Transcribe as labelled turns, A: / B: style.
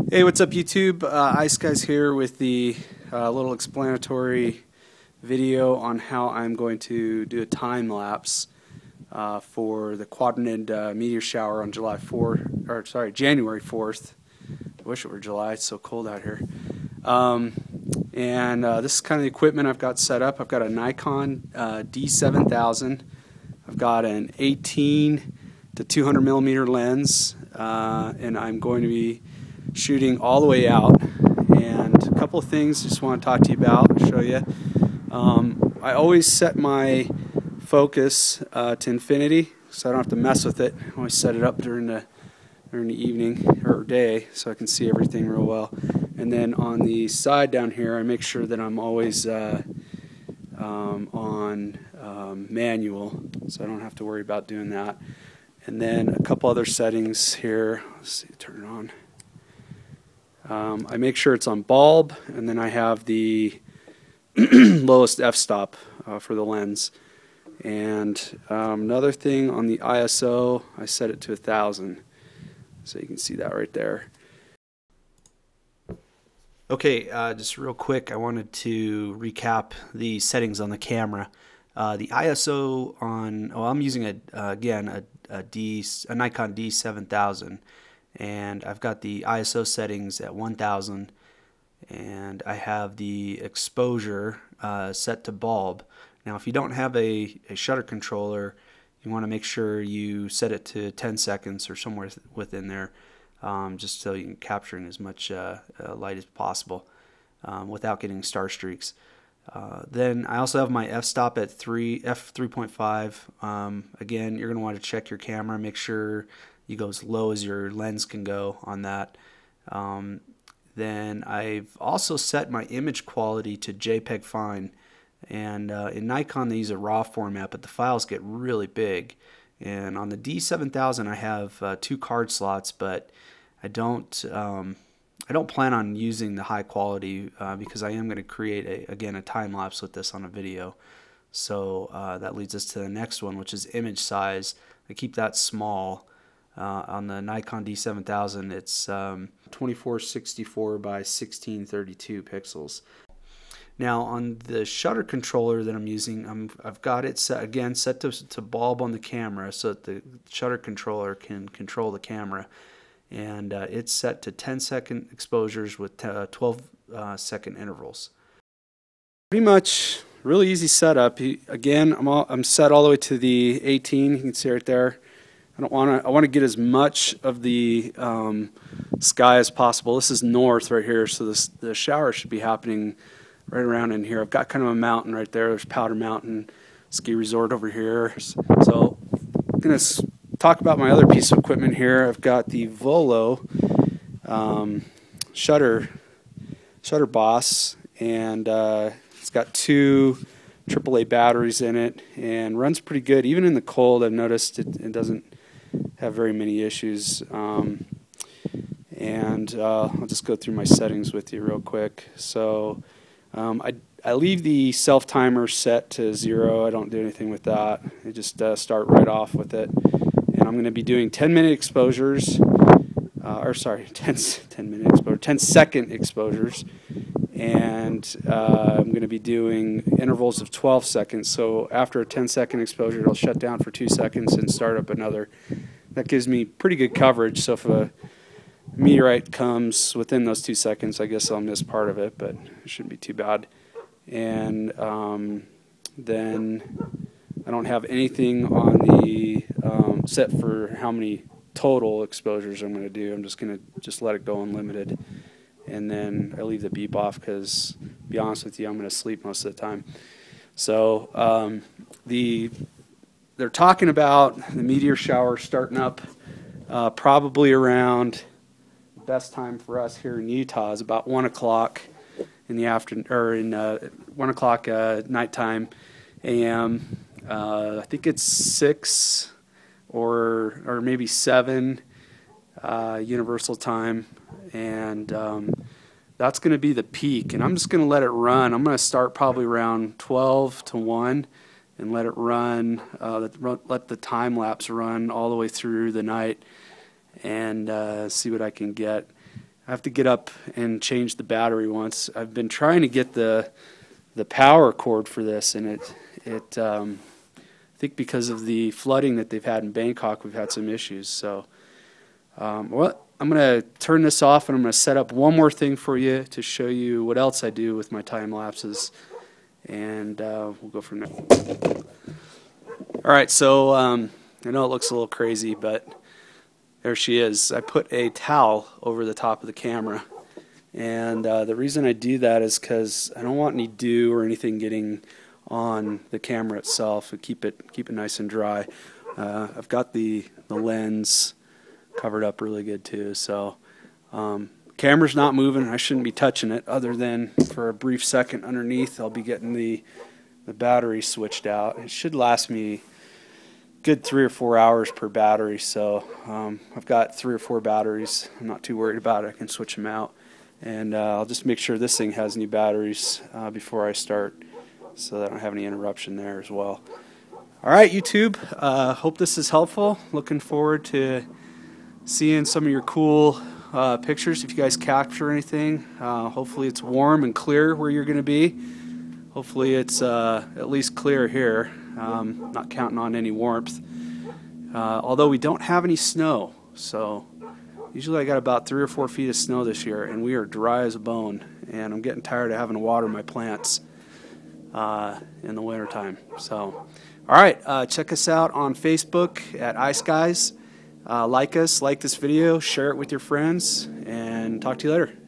A: Hey, what's up YouTube? Ice Guys here with the little explanatory video on how I'm going to do a time lapse for the quadrant meteor shower on January 4th. I wish it were July, it's so cold out here. This is kind of the equipment I've got set up. I've got a Nikon D7000. I've got an 18 to 200 millimeter lens, and I'm going to be shooting all the way out. And a couple of things I just want to talk to you about, show you. I always set my focus to infinity, so I don't have to mess with it. I always set it up during the evening or day so I can see everything real well. And then on the side down here, I make sure that I'm always on manual, so I don't have to worry about doing that. And then a couple other settings here. Let's see, turn it on. I make sure it's on bulb, and then I have the lowest f-stop for the lens. And another thing on the ISO, I set it to 1000, so you can see that right there. Okay, just real quick, I wanted to recap the settings on the camera. The ISO on, I'm using a Nikon D7000. And I've got the ISO settings at 1000, and I have the exposure set to bulb. Now if you don't have a shutter controller, you want to make sure you set it to 10 seconds or somewhere within there, just so you can capture in as much light as possible without getting star streaks. Then I also have my f-stop at f3.5. Again, you're going to want to check your camera, make sure you go as low as your lens can go on that. Then I've also set my image quality to JPEG fine. And in Nikon they use a RAW format, but the files get really big. And on the D7000 I have 2 card slots, but I don't plan on using the high quality because I am going to create a time lapse with this on a video. So that leads us to the next one, which is image size. I keep that small. On the Nikon D7000, it's 2464 by 1632 pixels. Now on the shutter controller that I'm using, I've got it set to bulb on the camera so that the shutter controller can control the camera. And it's set to 10-second exposures with 12-second intervals. Pretty much really easy setup. Again, I'm set all the way to the 18. You can see right there. I want to get as much of the sky as possible. This is north right here, so the shower should be happening right around in here. I've got kind of a mountain right there. There's Powder Mountain Ski Resort over here. So I'm going to talk about my other piece of equipment here. I've got the Volo shutter boss, and it's got 2 AAA batteries in it and runs pretty good. Even in the cold, I've noticed it doesn't have very many issues. I'll just go through my settings with you real quick. So I leave the self-timer set to 0. I don't do anything with that. I just start right off with it. And I'm going to be doing 10-minute exposures, 10-second exposures. And I'm going to be doing intervals of 12 seconds. So after a 10-second exposure, it'll shut down for 2 seconds and start up another. That gives me pretty good coverage. So if a meteorite comes within those 2 seconds, I guess I'll miss part of it, but it shouldn't be too bad. And then I don't have anything on the set for how many total exposures I'm going to do. I'm just going to let it go unlimited. And then I leave the beep off because, to be honest with you, I'm going to sleep most of the time. So they're talking about the meteor shower starting up probably around, the best time for us here in Utah is about 1 o'clock in the afternoon, or in 1 o'clock nighttime a.m. I think it's 6 or maybe 7 universal time. And that's going to be the peak, and I'm just going to let it run. I'm going to start probably around 12 to 1 and let it run, let the time lapse run all the way through the night, and see what I can get. I have to get up and change the battery once. I've been trying to get the power cord for this, and I think because of the flooding that they've had in Bangkok, we've had some issues. So, well, I'm going to turn this off, and I'm going to set up one more thing for you to show you what else I do with my time lapses, and we'll go from there. All right, so I know it looks a little crazy, but there she is. I put a towel over the top of the camera, and the reason I do that is because I don't want any dew or anything getting on the camera itself. And keep it nice and dry. I've got the lens covered up really good too, so camera's not moving. I shouldn't be touching it other than for a brief second underneath. I'll be getting the battery switched out. It should last me good 3 or 4 hours per battery, so I've got 3 or 4 batteries. I'm not too worried about it. I can switch them out, and I'll just make sure this thing has new batteries before I start, so that I don't have any interruption there as well. All right, YouTube, hope this is helpful. Looking forward to seeing some of your cool pictures. If you guys capture anything, hopefully it's warm and clear where you're going to be. Hopefully it's at least clear here. Not counting on any warmth. Although we don't have any snow, so usually I got about 3 or 4 feet of snow this year, and we are dry as a bone, and I'm getting tired of having to water my plants in the wintertime. So, all right, check us out on Facebook at iSkies. Like us, like this video, share it with your friends, and talk to you later.